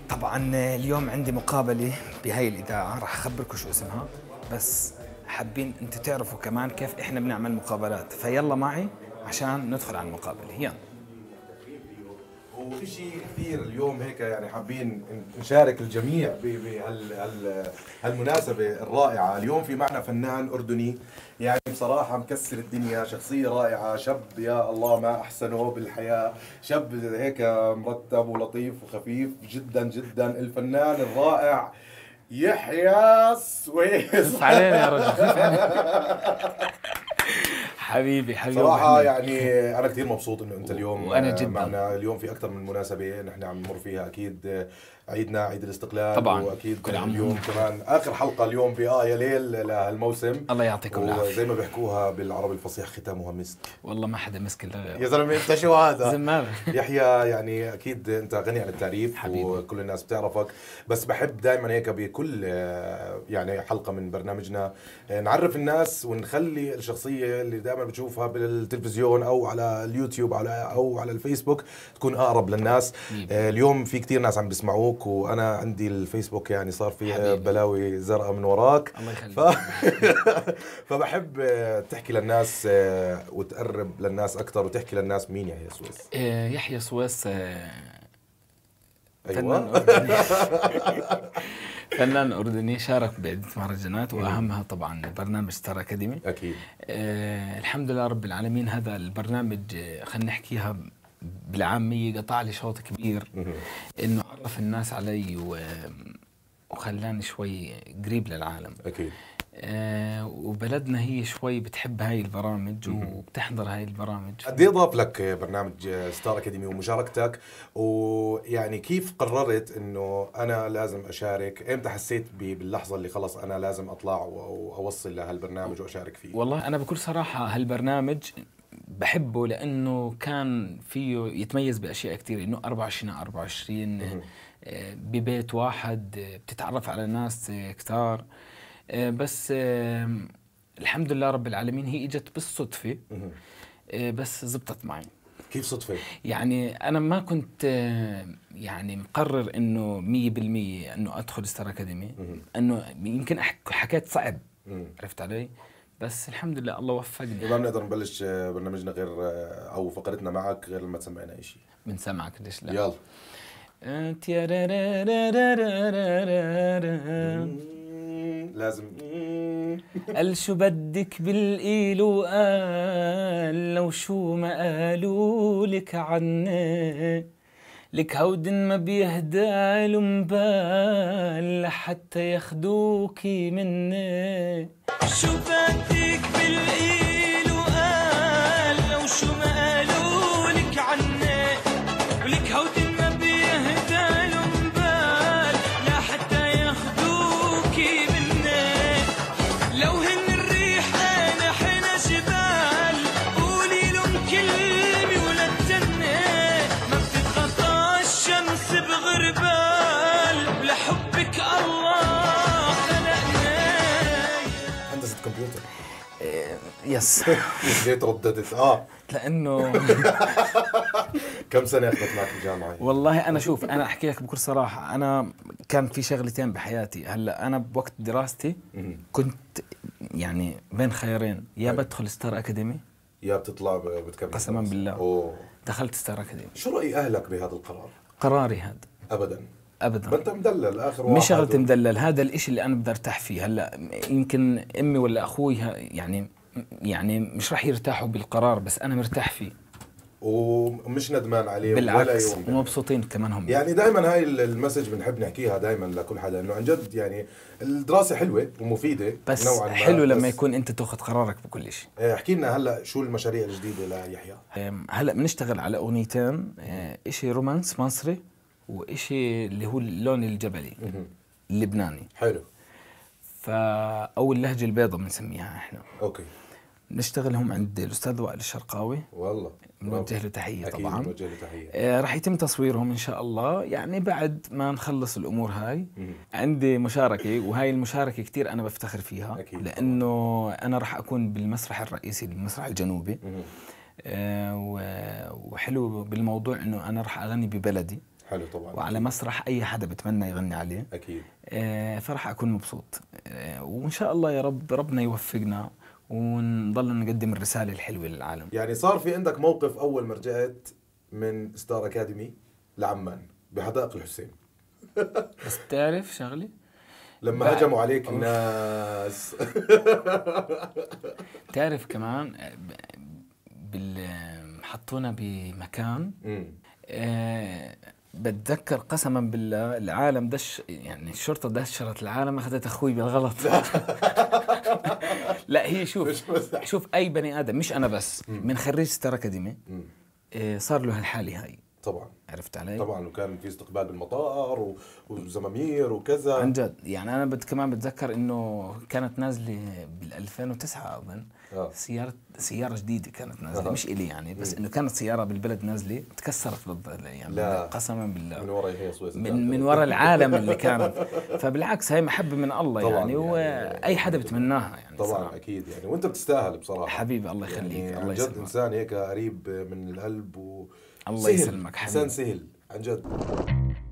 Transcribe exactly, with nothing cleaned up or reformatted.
طبعا اليوم عندي مقابلة بهاي الإذاعة، راح أخبركم شو اسمها، بس حابين أنتوا تعرفوا كمان كيف إحنا بنعمل مقابلات، فيلا معي عشان ندخل على المقابلة. يلا. وفي شيء كثير اليوم هيك يعني حابين نشارك الجميع بهالمناسبة الرائعة. اليوم في معنا فنان أردني يعني بصراحة مكسر الدنيا، شخصية رائعة، شاب يا الله ما أحسنه بالحياة، شاب هيك مرتب ولطيف وخفيف جدا جدا، الفنان الرائع يحيى سويس. علينا يا رجل. حبيبي حبيبي صراحة يعني أنا كثير مبسوط إنه أنت اليوم وأنا جدا معنا. اليوم في أكثر من مناسبة نحن عم نمر فيها، أكيد عيدنا عيد الاستقلال طبعا، وأكيد كل عام اليوم كمان آخر حلقة اليوم بآه يا ليل لهالموسم. الله يعطيكم العافية. وزي ما بيحكوها بالعربي الفصيح ختامها مسك. والله ما حدا مسك إلا غيره يا زلمة أنت شو هذا؟ زمالة. يحيى يعني أكيد أنت غني عن التعريف حبيبي. وكل الناس بتعرفك، بس بحب دائما هيك بكل يعني حلقة من برنامجنا نعرف الناس ونخلي الشخصية اللي دائما بتشوفها بالتلفزيون أو على اليوتيوب أو على الفيسبوك تكون أقرب للناس. حبيبي. اليوم في كتير ناس عم بيسمعوك، وأنا عندي الفيسبوك يعني صار فيه بلاوي زرقاء من وراك. الله يخليك. ف... فبحب تحكي للناس وتقرب للناس أكثر وتحكي للناس مين يحيى سويس. يحيى سويس أيوة. فنان أردني. فنان أردني شارك بعدة مهرجانات وأهمها طبعا برنامج ستار أكاديمي. أكيد. آه الحمد لله رب العالمين. هذا البرنامج خلينا نحكيها بالعامية قطع لي شوط كبير، إنه عرف الناس علي و... وخلاني شوي قريب للعالم. أكيد. آه وبلدنا هي شوي بتحب هاي البرامج وبتحضر هاي البرامج. قد ايه ضاف لك برنامج ستار أكاديمي ومشاركتك، ويعني كيف قررت انه انا لازم اشارك؟ امتى حسيت باللحظه اللي خلص انا لازم اطلع واوصل لهالبرنامج واشارك فيه؟ والله انا بكل صراحه هالبرنامج بحبه لانه كان فيه يتميز باشياء كثير، انه أربعة وعشرين على أربعة وعشرين ببيت واحد بتتعرف على ناس كثار. بس الحمد لله رب العالمين هي اجت بالصدفه، بس زبطت معي. كيف صدفه؟ يعني انا ما كنت يعني مقرر انه مية بالمية انه ادخل ستار اكاديمي، انه يمكن حكيت صعب. عرفت علي؟ بس الحمد لله الله وفقني. ما بنقدر نبلش برنامجنا غير او فقرتنا معك غير لما تسمعنا شيء. بنسمعك ليش لا؟ يلا. لازم. قال شو بدك بالقيل وقال لو شو ما قالوا لك عني، لك هودن ما بيهدى لهم بال لحتى ياخدوكي مني. شو بدك بالقيل وقال لو شو ما قالوا لك عني، ولك هودن ما بيهدى لهم بال لحتى ياخدوكي مني. لو هن الريح انا حنا جبال، قولي لهم كلمه ولا تني، ما بتتغطى الشمس بغربال ولحبك الله خلقني. هندسة كمبيوتر. يس. ليه ترددت؟ اه لانه كم سنة اخذت معك الجامعة؟ والله انا شوف انا احكي لك بكل صراحة، انا كان في شغلتين بحياتي. هلا انا بوقت دراستي كنت يعني بين خيارين، يا بدخل ستار اكاديمي يا بتطلع بتكمل. قسما بالله. أوه. دخلت ستار اكاديمي. شو رأي اهلك بهذا القرار؟ قراري هذا. ابدا ابدا. ما انت مدلل اخر واحد. مش شغلة مدلل، هذا الاشي اللي انا بدي ارتاح فيه. هلا يمكن امي ولا اخوي يعني يعني مش راح يرتاحوا بالقرار، بس انا مرتاح فيه ومش ندمان عليه بالعكس، ولا يوم. ومبسوطين كمان هم. يعني دائما هاي المسج بنحب نحكيها دائما لكل حدا، انه عن جد يعني الدراسه حلوه ومفيده بس نوعا ما، حلو لما يكون انت تاخذ قرارك بكل شيء. احكي لنا هلا شو المشاريع الجديده ليحيى؟ هلا بنشتغل على اغنيتين، اشي رومانس مصري واشي اللي هو اللون الجبلي اللبناني. حلو. فاول اللهجه البيضاء بنسميها احنا. اوكي. نشتغلهم عند الاستاذ وائل الشرقاوي، والله بنوجه له تحيه. أكيد طبعا بنوجه له تحيه. آه راح يتم تصويرهم ان شاء الله يعني بعد ما نخلص الامور هاي. عندي مشاركه، وهاي المشاركه كثير انا بفتخر فيها. أكيد لانه طبعا. انا راح اكون بالمسرح الرئيسي، المسرح الجنوبي. آه وحلو بالموضوع انه انا راح اغني ببلدي. حلو طبعا. وعلى أكيد. مسرح اي حدا بتمنى يغني عليه اكيد. آه فرح اكون مبسوط آه وان شاء الله يا رب ربنا يوفقنا ونضل نقدم الرساله الحلوه للعالم. يعني صار في عندك موقف اول ما رجعت من ستار اكاديمي لعمان بحدائق الحسين بس تعرف شغله لما هجموا عليك الناس تعرف كمان بال حطونا بمكان آه بتذكر قسما بالله العالم دش يعني الشرطه دشرت العالم اخذت اخوي بالغلط لا هي شوف شوف اي بني ادم مش انا بس من خريج ستار اكاديمي آه صار له هالحاله هاي طبعا. عرفت علي؟ طبعا. وكان في استقبال بالمطار وزمامير وكذا عن جد. يعني انا بت كمان بتذكر انه كانت نازله بال ألفين وتسعة اظن آه. سياره سياره جديده كانت نازله آه. مش الي يعني بس انه كانت سياره بالبلد نازله تكسرت بالض يعني لا. قسما بالله من ورا هي سويس من من ورا العالم اللي كانت فبالعكس هي محبه من الله طبعاً يعني واي حدا بتمناها يعني طبعا صراحة. اكيد يعني وانت بتستاهل بصراحه حبيبي الله يخليك يعني الله يسلمك. جد انسان هيك قريب من القلب و الله يسلمك حبيبي انسان سهل عن جد.